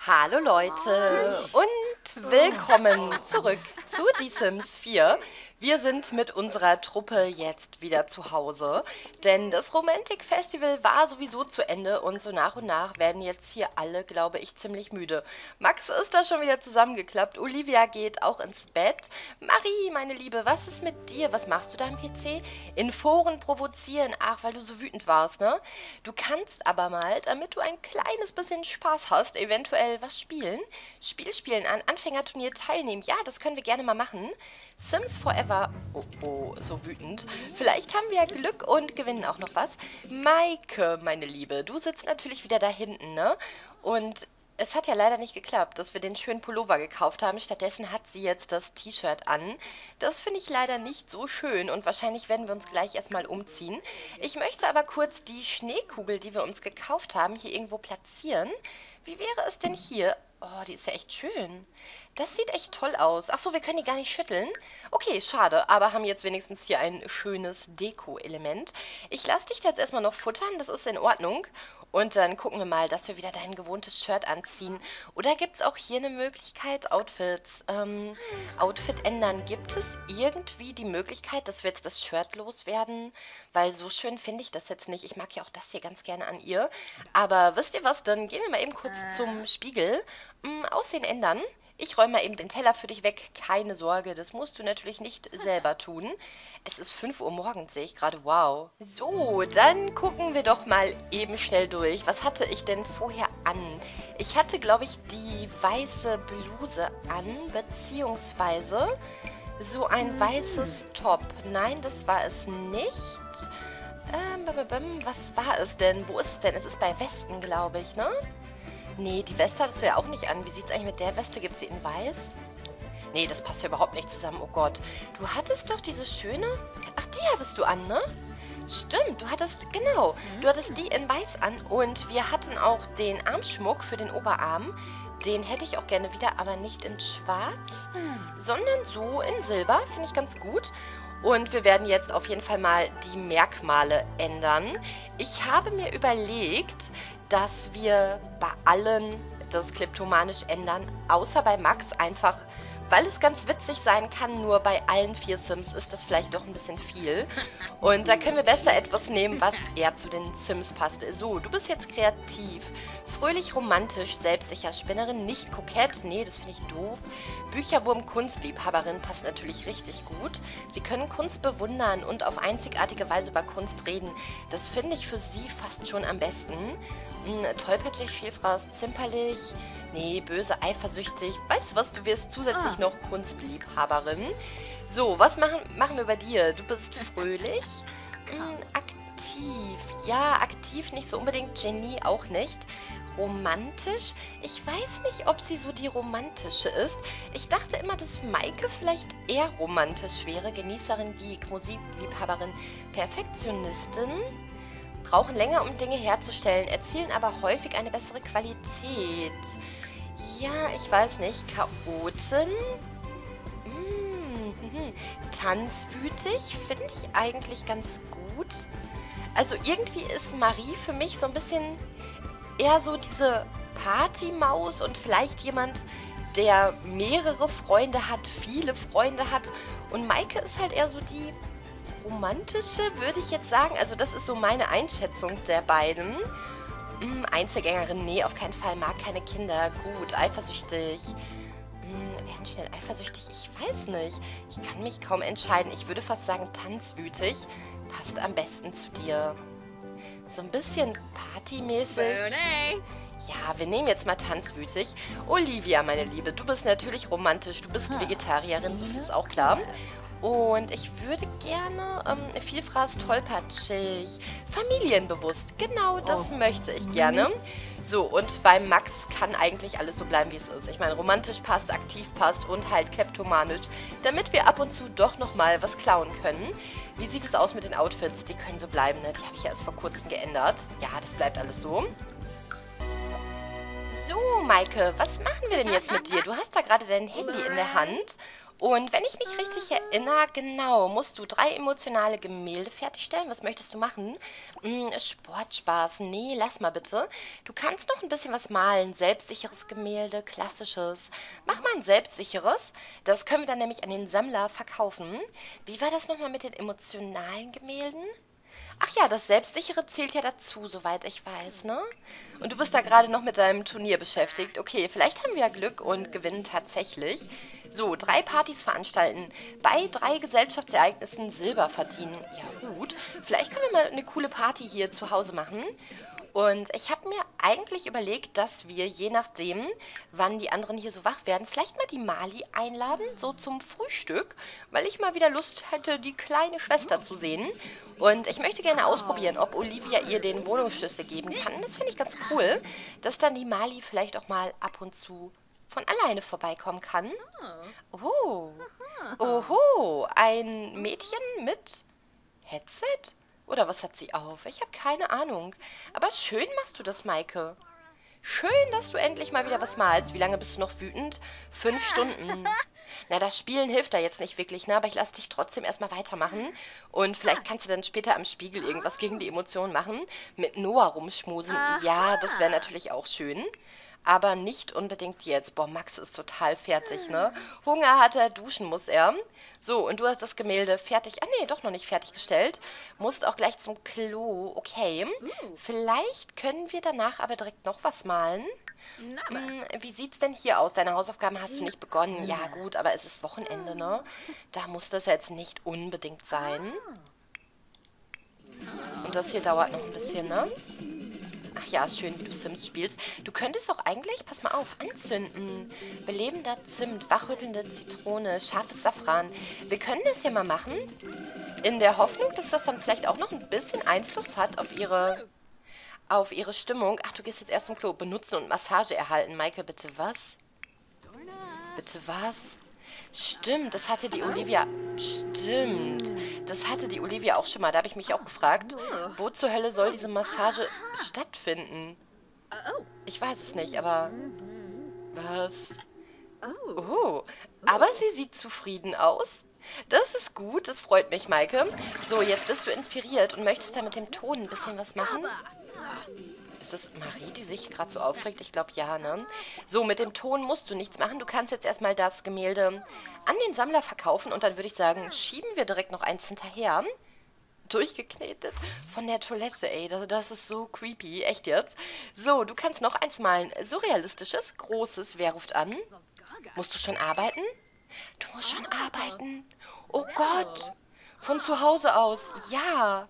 Hallo Leute und willkommen zurück zu Die Sims 4. Wir sind mit unserer Truppe jetzt wieder zu Hause, denn das Romantic Festival war sowieso zu Ende und so nach und nach werden jetzt hier alle, glaube ich, ziemlich müde. Max ist da schon wieder zusammengeklappt, Olivia geht auch ins Bett. Marie, meine Liebe, was ist mit dir? Was machst du da am PC? In Foren provozieren, ach, weil du so wütend warst, ne? Du kannst aber mal, damit du ein kleines bisschen Spaß hast, eventuell was spielen. Spiel spielen, an Anfängerturnier teilnehmen. Ja, das können wir gerne mal machen. Sims Forever. Oh, oh, so wütend. Vielleicht haben wir ja Glück und gewinnen auch noch was. Maike, meine Liebe, du sitzt natürlich wieder da hinten, ne? Und es hat ja leider nicht geklappt, dass wir den schönen Pullover gekauft haben. Stattdessen hat sie jetzt das T-Shirt an. Das finde ich leider nicht so schön und wahrscheinlich werden wir uns gleich erstmal umziehen. Ich möchte aber kurz die Schneekugel, die wir uns gekauft haben, hier irgendwo platzieren. Wie wäre es denn hier? Oh, die ist ja echt schön. Das sieht echt toll aus. Ach so, wir können die gar nicht schütteln. Okay, schade, aber haben jetzt wenigstens hier ein schönes Deko-Element. Ich lasse dich jetzt erstmal noch futtern, das ist in Ordnung. Und dann gucken wir mal, dass wir wieder dein gewohntes Shirt anziehen. Oder gibt es auch hier eine Möglichkeit, Outfit ändern? Gibt es irgendwie die Möglichkeit, dass wir jetzt das Shirt loswerden? Weil so schön finde ich das jetzt nicht. Ich mag ja auch das hier ganz gerne an ihr. Aber wisst ihr was, dann gehen wir mal eben kurz zum Spiegel. Aussehen ändern. Ich räume mal eben den Teller für dich weg. Keine Sorge, das musst du natürlich nicht selber tun. Es ist 5 Uhr morgens, sehe ich gerade. Wow. So, dann gucken wir doch mal eben schnell durch. Was hatte ich denn vorher an? Ich hatte, glaube ich, die weiße Bluse an, beziehungsweise so ein weißes Top. Nein, das war es nicht. Was war es denn? Wo ist es denn? Es ist bei Westen, glaube ich, ne? Nee, die Weste hattest du ja auch nicht an. Wie sieht es eigentlich mit der Weste? Gibt es sie in weiß? Nee, das passt ja überhaupt nicht zusammen. Oh Gott. Du hattest doch diese schöne... Ach, die hattest du an, ne? Stimmt, du hattest... Genau. Du hattest die in weiß an. Und wir hatten auch den Armschmuck für den Oberarm. Den hätte ich auch gerne wieder, aber nicht in schwarz, sondern so in Silber. Finde ich ganz gut. Und wir werden jetzt auf jeden Fall mal die Merkmale ändern. Ich habe mir überlegt, dass wir bei allen das kleptomanisch ändern, außer bei Max einfach, weil es ganz witzig sein kann, nur bei allen 4 Sims ist das vielleicht doch ein bisschen viel. Und da können wir besser etwas nehmen, was eher zu den Sims passt. So, du bist jetzt kreativ, fröhlich, romantisch, selbstsicher, Spinnerin, nicht kokett, nee, das finde ich doof. Bücherwurm, Kunstliebhaberin passt natürlich richtig gut. Sie können Kunst bewundern und auf einzigartige Weise über Kunst reden. Das finde ich für sie fast schon am besten. Tollpatschig, vielfraß, zimperlich, nee, böse, eifersüchtig. Weißt du was, du wirst zusätzlich noch Kunstliebhaberin. So, was machen wir bei dir? Du bist fröhlich, aktiv. Ja, aktiv nicht so unbedingt, Genie auch nicht. Romantisch? Ich weiß nicht, ob sie so die romantische ist. Ich dachte immer, dass Maike vielleicht eher romantisch wäre. Genießerin, Geek, Musikliebhaberin, Perfektionistin. Brauchen länger, um Dinge herzustellen, erzielen aber häufig eine bessere Qualität. Ja, ich weiß nicht. Chaotin? Tanzwütig finde ich eigentlich ganz gut. Also irgendwie ist Marie für mich so ein bisschen eher so diese Partymaus und vielleicht jemand, der mehrere Freunde hat, viele Freunde hat. Und Maike ist halt eher so die romantische, würde ich jetzt sagen. Also das ist so meine Einschätzung der beiden. Einzelgängerin, nee, auf keinen Fall, mag keine Kinder. Gut, eifersüchtig. Werden schnell eifersüchtig? Ich weiß nicht. Ich kann mich kaum entscheiden. Ich würde fast sagen, tanzwütig passt am besten zu dir. So ein bisschen partymäßig. Ja, wir nehmen jetzt mal tanzwütig. Olivia, meine Liebe, du bist natürlich romantisch. Du bist Vegetarierin, so viel ist auch klar. Und ich würde gerne vielfraß, tollpatschig, familienbewusst. Genau, das möchte ich gerne. So, und bei Max kann eigentlich alles so bleiben, wie es ist. Ich meine, romantisch passt, aktiv passt und halt kleptomanisch, damit wir ab und zu doch nochmal was klauen können. Wie sieht es aus mit den Outfits? Die können so bleiben, ne? Die habe ich ja erst vor kurzem geändert. Ja, das bleibt alles so. So, Maike, was machen wir denn jetzt mit dir? Du hast da gerade dein Handy in der Hand Und wenn ich mich richtig erinnere, genau, musst du 3 emotionale Gemälde fertigstellen. Was möchtest du machen? Sportspaß. Nee, lass mal bitte. Du kannst noch ein bisschen was malen. Selbstsicheres Gemälde, klassisches. Mach mal ein selbstsicheres. Das können wir dann nämlich an den Sammler verkaufen. Wie war das nochmal mit den emotionalen Gemälden? Ach ja, das Selbstsichere zählt ja dazu, soweit ich weiß, ne? Und du bist da gerade noch mit deinem Turnier beschäftigt. Okay, vielleicht haben wir ja Glück und gewinnen tatsächlich. So, 3 Partys veranstalten. Bei 3 Gesellschaftsereignissen Silber verdienen. Ja gut, vielleicht können wir mal eine coole Party hier zu Hause machen. Und ich habe mir eigentlich überlegt, dass wir, je nachdem, wann die anderen hier so wach werden, vielleicht mal die Mali einladen, so zum Frühstück, weil ich mal wieder Lust hätte, die kleine Schwester zu sehen. Und ich möchte gerne ausprobieren, ob Olivia ihr den Wohnungsschlüssel geben kann. Das finde ich ganz cool, dass dann die Mali vielleicht auch mal ab und zu von alleine vorbeikommen kann. Oh, oho, ein Mädchen mit Headset? Oder was hat sie auf? Ich habe keine Ahnung. Aber schön machst du das, Maike. Schön, dass du endlich mal wieder was malst. Wie lange bist du noch wütend? 5 Stunden. Na, das Spielen hilft da jetzt nicht wirklich, ne? Aber ich lasse dich trotzdem erstmal weitermachen. Und vielleicht kannst du dann später am Spiegel irgendwas gegen die Emotionen machen. Mit Noah rumschmusen. Ja, das wäre natürlich auch schön. Aber nicht unbedingt jetzt. Boah, Max ist total fertig, ne? Hunger hat er, duschen muss er. So, und du hast das Gemälde fertig. Ah, nee, doch noch nicht fertiggestellt. Musst auch gleich zum Klo. Okay. Vielleicht können wir danach aber direkt noch was malen. Wie sieht's denn hier aus? Deine Hausaufgaben hast du nicht begonnen. Ja, gut, aber es ist Wochenende, ne? Da muss das jetzt nicht unbedingt sein. Und das hier dauert noch ein bisschen, ne? Ach ja, schön, wie du Sims spielst. Du könntest auch eigentlich, pass mal auf, anzünden. Belebender Zimt, wachrüttelnde Zitrone, scharfes Safran. Wir können das ja mal machen, in der Hoffnung, dass das dann vielleicht auch noch ein bisschen Einfluss hat auf ihre Stimmung. Ach, du gehst jetzt erst zum Klo. Benutzen und Massage erhalten. Maike, bitte was? Bitte was? Stimmt, das hatte die Olivia. Stimmt, das hatte die Olivia auch schon mal. Da habe ich mich auch gefragt, wo zur Hölle soll diese Massage stattfinden? Ich weiß es nicht, aber... Was? Oh, aber sie sieht zufrieden aus. Das ist gut, das freut mich, Maike. So, jetzt bist du inspiriert und möchtest da mit dem Ton ein bisschen was machen? Ist das Marie, die sich gerade so aufregt? Ich glaube, ja, ne? So, mit dem Ton musst du nichts machen. Du kannst jetzt erstmal das Gemälde an den Sammler verkaufen und dann würde ich sagen, schieben wir direkt noch eins hinterher. Durchgeknetet von der Toilette, ey. Das ist so creepy. Echt jetzt? So, du kannst noch eins malen. Surrealistisches, großes. Wer ruft an? Musst du schon arbeiten? Du musst schon arbeiten. Oh Gott. Von zu Hause aus. Ja.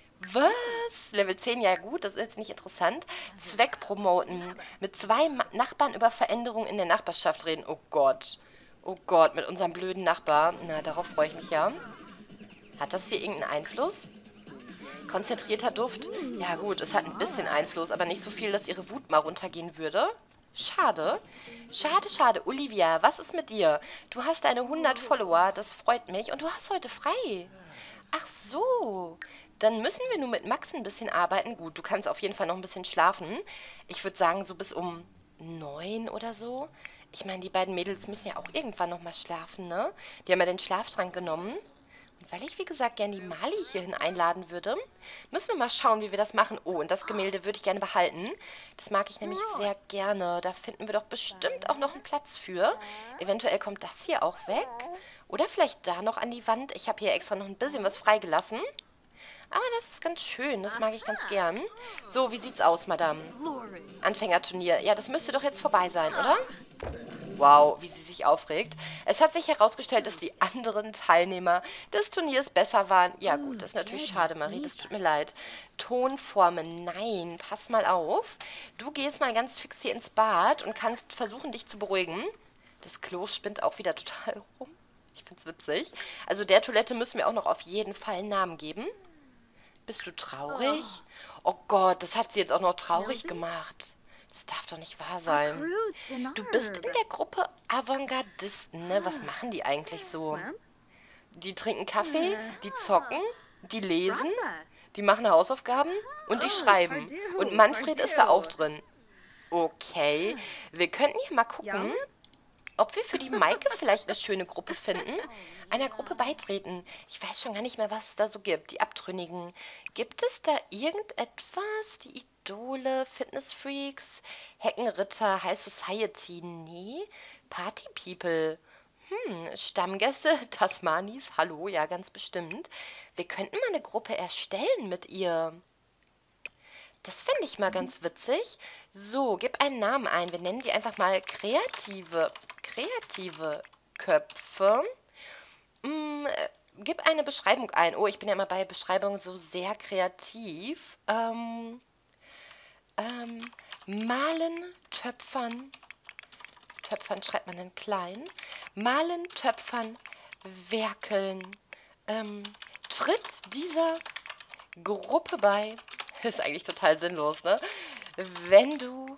Was? Level 10, ja gut, das ist jetzt nicht interessant. Zweck promoten. Mit 2 Nachbarn über Veränderungen in der Nachbarschaft reden. Oh Gott. Oh Gott, mit unserem blöden Nachbar. Na, darauf freue ich mich ja. Hat das hier irgendeinen Einfluss? Konzentrierter Duft? Ja gut, es hat ein bisschen Einfluss, aber nicht so viel, dass ihre Wut mal runtergehen würde. Schade. Schade, schade. Olivia, was ist mit dir? Du hast deine 100 Follower, das freut mich. Und du hast heute frei. Ach so. Dann müssen wir nur mit Max ein bisschen arbeiten. Gut, du kannst auf jeden Fall noch ein bisschen schlafen. Ich würde sagen, so bis um 9 oder so. Ich meine, die beiden Mädels müssen ja auch irgendwann noch mal schlafen, ne? Die haben ja den Schlaftrank genommen. Und weil ich, wie gesagt, gerne die Mali hierhin einladen würde, müssen wir mal schauen, wie wir das machen. Oh, und das Gemälde würde ich gerne behalten. Das mag ich nämlich sehr gerne. Da finden wir doch bestimmt auch noch einen Platz für. Eventuell kommt das hier auch weg. Oder vielleicht da noch an die Wand. Ich habe hier extra noch ein bisschen was freigelassen. Aber das ist ganz schön, das mag ich ganz gern. So, wie sieht's aus, Madame? Anfängerturnier. Ja, das müsste doch jetzt vorbei sein, oder? Wow, wie sie sich aufregt. Es hat sich herausgestellt, dass die anderen Teilnehmer des Turniers besser waren. Ja gut, das ist natürlich schade, Marie, das tut mir leid. Tonformen, nein, pass mal auf. Du gehst mal ganz fix hier ins Bad und kannst versuchen, dich zu beruhigen. Das Klo spinnt auch wieder total rum. Ich find's witzig. Also der Toilette müssen wir auch noch auf jeden Fall einen Namen geben. Bist du traurig? Oh Gott, das hat sie jetzt auch noch traurig gemacht. Das darf doch nicht wahr sein. Du bist in der Gruppe Avantgardisten, ne? Was machen die eigentlich so? Die trinken Kaffee, die zocken, die lesen, die machen Hausaufgaben und die schreiben. Und Manfred ist da auch drin. Okay, wir könnten hier mal gucken, ob wir für die Maike vielleicht eine schöne Gruppe finden. Einer Gruppe beitreten. Ich weiß schon gar nicht mehr, was es da so gibt. Die Abtrünnigen. Gibt es da irgendetwas? Die Idole, Fitnessfreaks, Heckenritter, High Society? Nee. Party People. Stammgäste, Tasmanis, hallo, ja, ganz bestimmt. Wir könnten mal eine Gruppe erstellen mit ihr. Das fände ich mal ganz witzig. So, gib einen Namen ein. Wir nennen die einfach mal kreative Köpfe. Gib eine Beschreibung ein. Oh, ich bin ja immer bei Beschreibungen so sehr kreativ. Malen, töpfern. Töpfern schreibt man dann klein. Malen, töpfern, werkeln. Tritt dieser Gruppe bei. Ist eigentlich total sinnlos, ne? Wenn du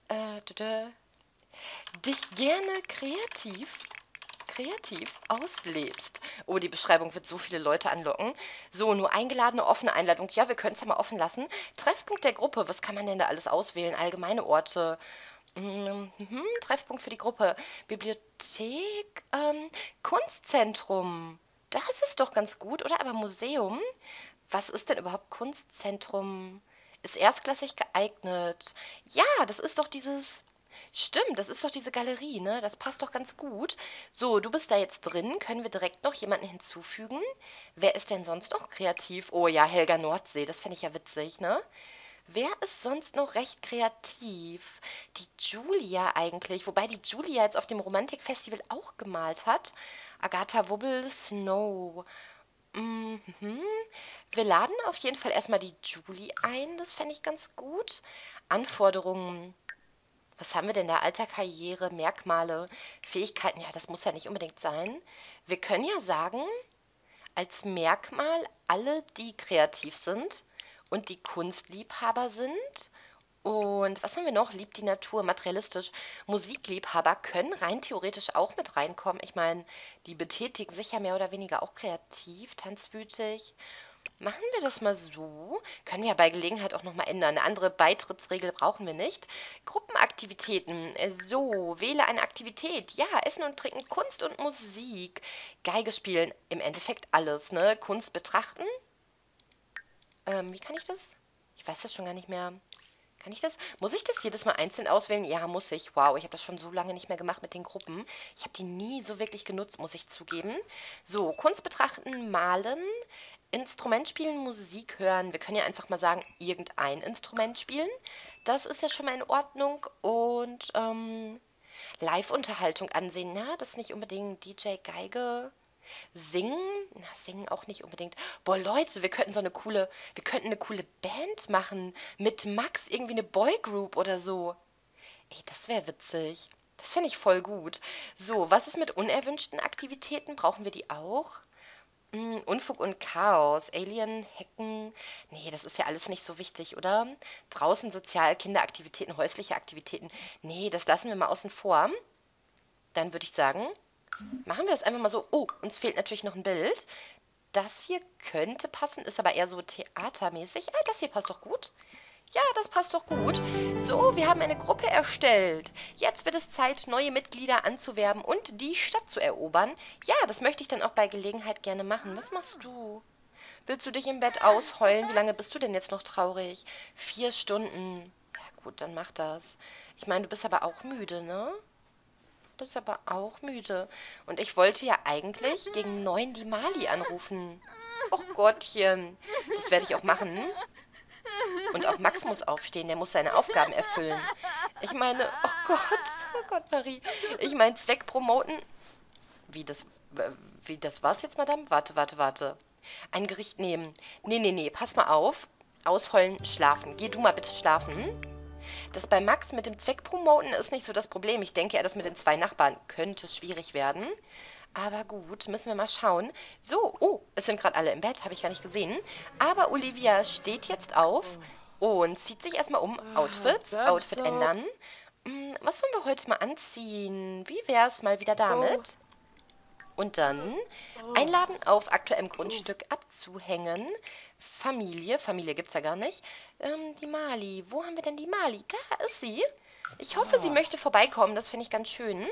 dich gerne kreativ auslebst. Oh, die Beschreibung wird so viele Leute anlocken. So, nur eingeladene, offene Einladung. Ja, wir können es ja mal offen lassen. Treffpunkt der Gruppe. Was kann man denn da alles auswählen? Allgemeine Orte. Treffpunkt für die Gruppe. Bibliothek. Kunstzentrum. Das ist doch ganz gut, oder? Aber Museum? Was ist denn überhaupt Kunstzentrum? Ist erstklassig geeignet. Ja, das ist doch dieses. Stimmt, das ist doch diese Galerie, ne? Das passt doch ganz gut. So, du bist da jetzt drin. Können wir direkt noch jemanden hinzufügen? Wer ist denn sonst noch kreativ? Oh ja, Helga Nordsee, das fände ich ja witzig, ne? Wer ist sonst noch recht kreativ? Die Julia eigentlich. Wobei die Julia jetzt auf dem Romantikfestival auch gemalt hat. Agatha Wubbel, Snow. Wir laden auf jeden Fall erstmal die Julie ein. Das fände ich ganz gut. Anforderungen. Was haben wir denn da? Alter, Karriere, Merkmale, Fähigkeiten. Ja, das muss ja nicht unbedingt sein. Wir können ja sagen, als Merkmal alle, die kreativ sind und die Kunstliebhaber sind. Und was haben wir noch? Liebt die Natur, materialistisch. Musikliebhaber können rein theoretisch auch mit reinkommen. Ich meine, die betätigen sich ja mehr oder weniger auch kreativ, tanzwütig. Machen wir das mal so. Können wir ja bei Gelegenheit auch nochmal ändern. Eine andere Beitrittsregel brauchen wir nicht. Gruppenaktivitäten. So, wähle eine Aktivität. Ja, Essen und Trinken, Kunst und Musik. Geige spielen. Im Endeffekt alles, ne? Kunst betrachten. Wie kann ich das? Ich weiß das schon gar nicht mehr. Kann ich das? Muss ich das jedes Mal einzeln auswählen? Ja, muss ich. Wow, ich habe das schon so lange nicht mehr gemacht mit den Gruppen. Ich habe die nie so wirklich genutzt, muss ich zugeben. So, Kunst betrachten, malen, Instrument spielen, Musik hören. Wir können ja einfach mal sagen, irgendein Instrument spielen. Das ist ja schon mal in Ordnung. Und Live-Unterhaltung ansehen. Na, das ist nicht unbedingt DJ Geige. Singen? Na, singen auch nicht unbedingt. Boah, Leute, wir könnten eine coole Band machen. Mit Max irgendwie eine Boygroup oder so. Ey, das wäre witzig. Das finde ich voll gut. So, was ist mit unerwünschten Aktivitäten? Brauchen wir die auch? Unfug und Chaos, Alien, Hacken. Nee, das ist ja alles nicht so wichtig, oder? Draußen sozial, Kinderaktivitäten, häusliche Aktivitäten. Nee, das lassen wir mal außen vor. Dann würde ich sagen, machen wir es einfach mal so. Oh, uns fehlt natürlich noch ein Bild. Das hier könnte passen, ist aber eher so theatermäßig. Ah, das hier passt doch gut. Ja, das passt doch gut. So, wir haben eine Gruppe erstellt. Jetzt wird es Zeit, neue Mitglieder anzuwerben und die Stadt zu erobern. Ja, das möchte ich dann auch bei Gelegenheit gerne machen. Was machst du? Willst du dich im Bett ausheulen? Wie lange bist du denn jetzt noch traurig? 4 Stunden. Ja gut, dann mach das. Ich meine, du bist aber auch müde, ne? Du bist aber auch müde. Und ich wollte ja eigentlich gegen 9 die Mali anrufen. Och Gottchen. Das werde ich auch machen. Und auch Max muss aufstehen, der muss seine Aufgaben erfüllen. Ich meine, oh Gott, Marie. Ich meine, Zweck promoten. Wie das war's jetzt, Madame? Warte. Ein Gericht nehmen. Nee, pass mal auf. Ausheulen, schlafen. Geh du mal bitte schlafen. Das bei Max mit dem Zweck promoten ist nicht so das Problem. Ich denke ja, das mit den 2 Nachbarn könnte schwierig werden. Aber gut, müssen wir mal schauen. So, oh, es sind gerade alle im Bett, habe ich gar nicht gesehen. Aber Olivia steht jetzt auf und zieht sich erstmal um. Outfit ändern. Was wollen wir heute mal anziehen? Wie wär's mal wieder damit? Und dann einladen, auf aktuellem Grundstück abzuhängen. Familie gibt's ja gar nicht. Die Mali, wo haben wir denn die Mali? Da ist sie. Ich hoffe, sie möchte vorbeikommen, das finde ich ganz schön.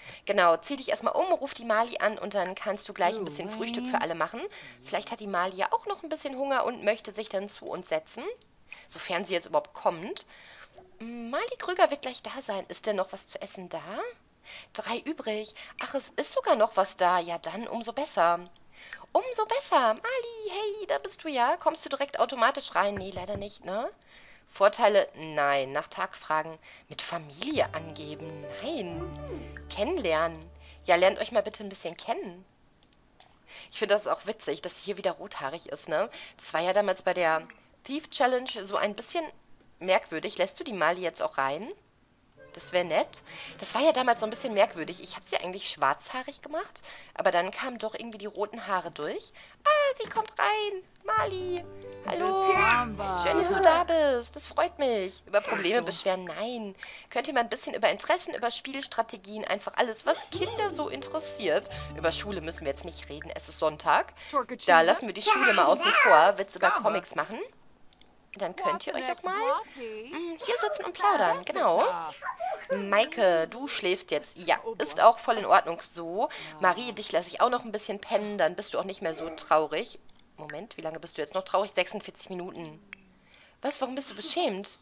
Genau, zieh dich erstmal um, ruf die Mali an und dann kannst du gleich ein bisschen Frühstück für alle machen. Vielleicht hat die Mali ja auch noch ein bisschen Hunger und möchte sich dann zu uns setzen, sofern sie jetzt überhaupt kommt. Mali Krüger wird gleich da sein. Ist denn noch was zu essen da? 3 übrig. Ach, es ist sogar noch was da. Ja, dann umso besser. Umso besser. Mali, hey, da bist du ja. Kommst du direkt automatisch rein? Nee, leider nicht, ne? Vorteile? Nein. Nach Tag fragen. Mit Familie angeben? Nein. Kennenlernen? Ja, lernt euch mal bitte ein bisschen kennen. Ich finde das auch witzig, dass sie hier wieder rothaarig ist, ne? Das war ja damals bei der Thief Challenge so ein bisschen merkwürdig. Lässt du die Mali jetzt auch rein? Das wäre nett. Das war ja damals so ein bisschen merkwürdig. Ich habe sie eigentlich schwarzhaarig gemacht, aber dann kamen doch irgendwie die roten Haare durch. Ah, sie kommt rein. Mali. Hallo. Schön, dass du da bist. Das freut mich. Über Probleme beschweren? Nein. Könnt ihr mal ein bisschen über Interessen, über Spielstrategien, einfach alles, was Kinder so interessiert. Über Schule müssen wir jetzt nicht reden. Es ist Sonntag. Da lassen wir die Schule mal außen vor. Willst du über Comics machen? Dann könnt ihr euch auch mal hier sitzen und plaudern. Genau. Maike, du schläfst jetzt. Ja, ist auch voll in Ordnung so. Marie, dich lasse ich auch noch ein bisschen pennen. Dann bist du auch nicht mehr so traurig. Moment, wie lange bist du jetzt noch traurig? 46 Minuten. Was, warum bist du beschämt?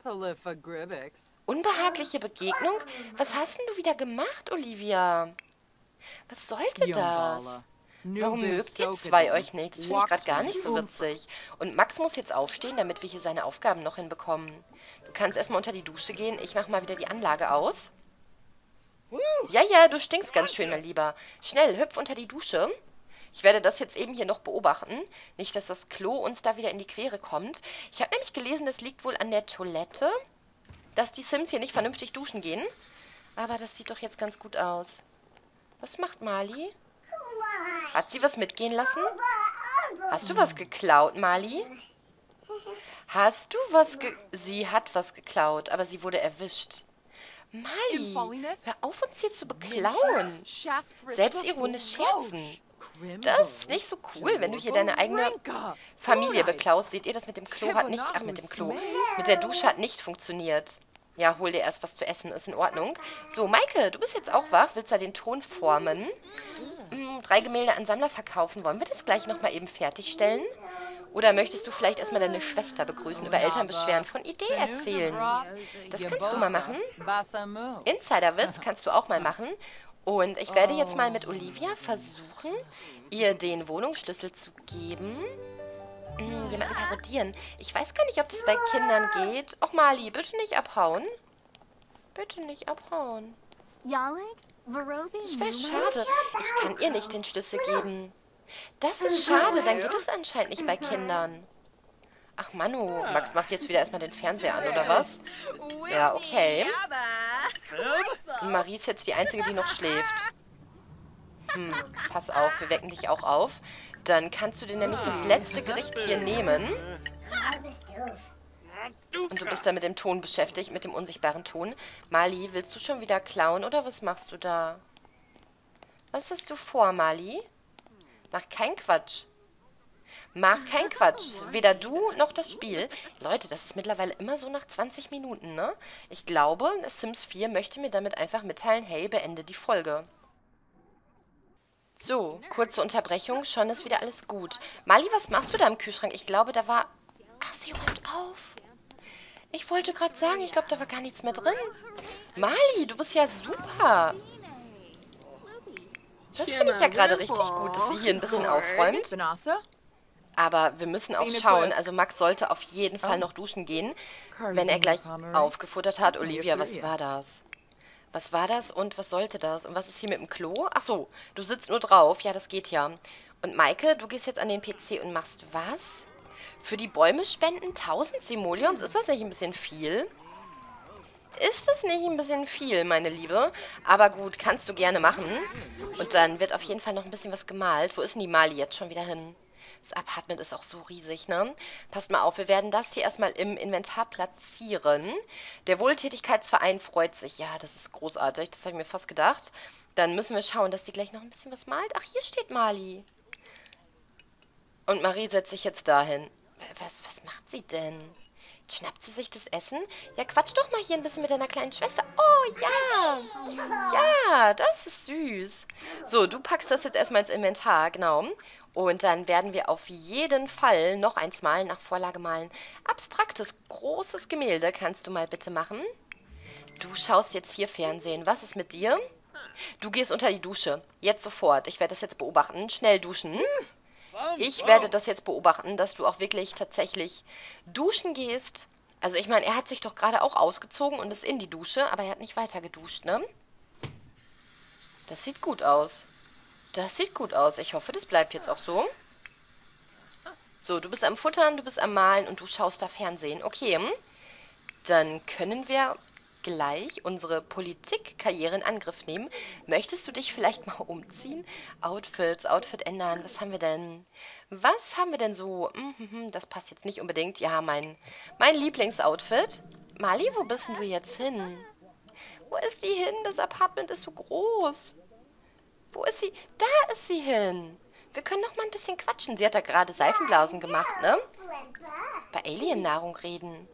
Unbehagliche Begegnung? Was hast denn du wieder gemacht, Olivia? Was sollte das? Warum mögt ihr zwei euch nicht? Das finde ich gerade gar nicht so witzig. Und Max muss jetzt aufstehen, damit wir hier seine Aufgaben noch hinbekommen. Du kannst erstmal unter die Dusche gehen. Ich mache mal wieder die Anlage aus. Ja, ja, du stinkst ganz schön, mein Lieber. Schnell, hüpf unter die Dusche. Ich werde das jetzt eben hier noch beobachten. Nicht, dass das Klo uns da wieder in die Quere kommt. Ich habe nämlich gelesen, das liegt wohl an der Toilette, dass die Sims hier nicht vernünftig duschen gehen. Aber das sieht doch jetzt ganz gut aus. Was macht Mali? Hat sie was mitgehen lassen? Hast du was geklaut, Mali? Hast du was Sie hat was geklaut, aber sie wurde erwischt. Mali, hör auf, uns hier zu beklauen. Selbstironisch scherzen. Das ist nicht so cool, wenn du hier deine eigene Familie beklaust. Seht ihr, das mit dem Klo hat nicht... Ach, mit dem Klo. Mit der Dusche hat nicht funktioniert. Ja, hol dir erst was zu essen, ist in Ordnung. So, Maike, du bist jetzt auch wach. Willst du da den Ton formen? 3 Gemälde an Sammler verkaufen. Wollen wir das gleich nochmal eben fertigstellen? Oder möchtest du vielleicht erstmal deine Schwester begrüßen, über Elternbeschweren von Idee erzählen? Das kannst du mal machen. Insiderwitz kannst du auch mal machen. Und ich werde jetzt mal mit Olivia versuchen, ihr den Wohnungsschlüssel zu geben. Jemanden parodieren. Ich weiß gar nicht, ob das bei Kindern geht. Och, Mali, bitte nicht abhauen. Bitte nicht abhauen. Das wäre schade. Ich kann ihr nicht den Schlüssel geben. Das ist schade, dann geht es anscheinend nicht bei Kindern. Ach, Manu, Max macht jetzt wieder erstmal den Fernseher an, oder was? Ja, okay. Und Marie ist jetzt die Einzige, die noch schläft. Pass auf, wir wecken dich auch auf. Dann kannst du dir nämlich das letzte Gericht hier nehmen. Und du bist da mit dem Ton beschäftigt, mit dem unsichtbaren Ton. Mali, willst du schon wieder klauen oder was machst du da? Was hast du vor, Mali? Mach keinen Quatsch. Mach keinen Quatsch. Weder du noch das Spiel. Leute, das ist mittlerweile immer so nach 20 Minuten, ne? Ich glaube, Sims 4 möchte mir damit einfach mitteilen, hey, beende die Folge. So, kurze Unterbrechung, schon ist wieder alles gut. Mali, was machst du da im Kühlschrank? Ich glaube, da war... Ach, sie räumt auf. Ich wollte gerade sagen, ich glaube, da war gar nichts mehr drin. Mali, du bist ja super. Das finde ich ja gerade richtig gut, dass sie hier ein bisschen aufräumt. Aber wir müssen auch schauen, also Max sollte auf jeden Fall noch duschen gehen, wenn er gleich aufgefuttert hat. Olivia, was war das? Was war das und was sollte das? Und was ist hier mit dem Klo? Ach so, du sitzt nur drauf. Ja, das geht ja. Und Maike, du gehst jetzt an den PC und machst was? Für die Bäume spenden 1000 Simoleons? Ist das nicht ein bisschen viel? Ist das nicht ein bisschen viel, meine Liebe? Aber gut, kannst du gerne machen. Und dann wird auf jeden Fall noch ein bisschen was gemalt. Wo ist denn die Mali jetzt schon wieder hin? Das Apartment ist auch so riesig, ne? Passt mal auf, wir werden das hier erstmal im Inventar platzieren. Der Wohltätigkeitsverein freut sich. Ja, das ist großartig, das habe ich mir fast gedacht. Dann müssen wir schauen, dass die gleich noch ein bisschen was malt. Ach, hier steht Mali. Und Marie setzt sich jetzt dahin. Was macht sie denn? Schnappt sie sich das Essen? Ja, quatsch doch mal hier ein bisschen mit deiner kleinen Schwester. Oh, ja. Ja, Ja, das ist süß. So, du packst das jetzt erstmal ins Inventar, genau. Und dann werden wir auf jeden Fall noch eins malen, nach Vorlage malen. Abstraktes, großes Gemälde kannst du mal bitte machen. Du schaust jetzt hier Fernsehen. Was ist mit dir? Du gehst unter die Dusche. Jetzt sofort. Ich werde das jetzt beobachten. Schnell duschen. Ich werde das jetzt beobachten, dass du auch wirklich tatsächlich duschen gehst. Also ich meine, er hat sich doch gerade auch ausgezogen und ist in die Dusche, aber er hat nicht weiter geduscht, ne? Das sieht gut aus. Das sieht gut aus. Ich hoffe, das bleibt jetzt auch so. So, du bist am Futtern, du bist am Malen und du schaust da Fernsehen. Okay, dann können wir gleich unsere Politikkarriere in Angriff nehmen. Möchtest du dich vielleicht mal umziehen? Outfit ändern. Was haben wir denn? Was haben wir denn so? Das passt jetzt nicht unbedingt. Ja, mein Lieblingsoutfit. Mali, wo bist denn du jetzt hin? Wo ist die hin? Das Apartment ist so groß. Wo ist sie? Da ist sie hin. Wir können noch mal ein bisschen quatschen. Sie hat da gerade Seifenblasen gemacht, ne? Bei Alien-Nahrung reden.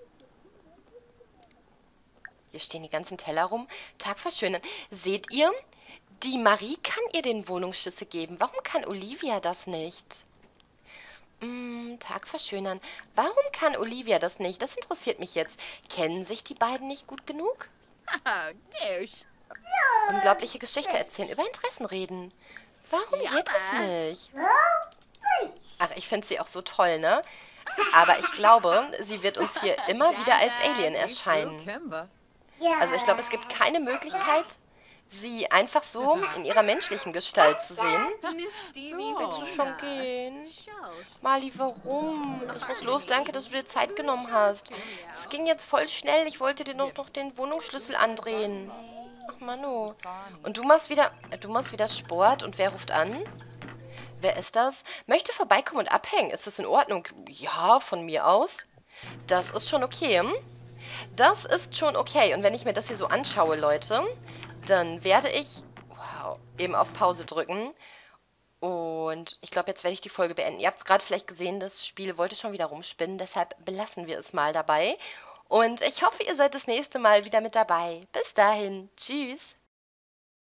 Hier stehen die ganzen Teller rum. Tag verschönern. Seht ihr? Die Marie kann ihr den Wohnungsschlüssel geben. Warum kann Olivia das nicht? Tag verschönern. Warum kann Olivia das nicht? Das interessiert mich jetzt. Kennen sich die beiden nicht gut genug? Unglaubliche Geschichte erzählen, über Interessen reden. Warum geht das nicht? Ach, ich finde sie auch so toll, ne? Aber ich glaube, sie wird uns hier immer wieder als Alien erscheinen. Also ich glaube, es gibt keine Möglichkeit, sie einfach so in ihrer menschlichen Gestalt zu sehen. Willst du schon gehen? Mali, warum? Ich muss los. Danke, dass du dir Zeit genommen hast. Es ging jetzt voll schnell. Ich wollte dir noch den Wohnungsschlüssel andrehen. Ach, Manu. Und du machst wieder Sport. Und wer ruft an? Wer ist das? Möchte vorbeikommen und abhängen. Ist das in Ordnung? Ja, von mir aus. Das ist schon okay. Das ist schon okay. Und wenn ich mir das hier so anschaue, Leute, dann werde ich eben auf Pause drücken. Und ich glaube, jetzt werde ich die Folge beenden. Ihr habt es gerade vielleicht gesehen, das Spiel wollte schon wieder rumspinnen. Deshalb belassen wir es mal dabei. Und ich hoffe, ihr seid das nächste Mal wieder mit dabei. Bis dahin. Tschüss.